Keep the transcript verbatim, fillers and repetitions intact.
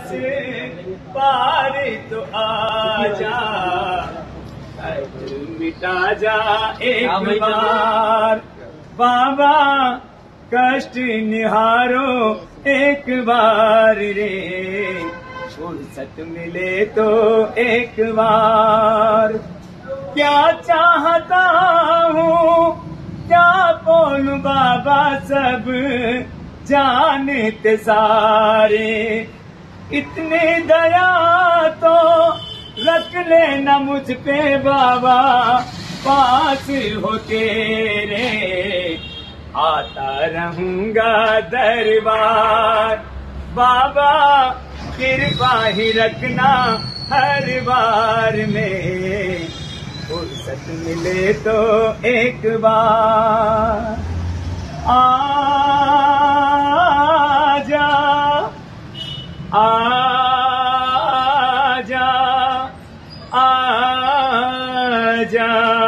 पास पार तो आजा, मिटा जा एक बार। बाबा कष्ट निहारो एक बार रे, फुर्सत मिले तो एक बार। क्या चाहता हूँ क्या बोलूं बाबा, सब जानते सारे। इतनी दया तो रख लेना मुझ पे बाबा, पास हो तेरे आता रहूंगा दरबार। बाबा कृपा ही रखना हर बार में, फुर्सत मिले तो एक बार। आजा आजा आजा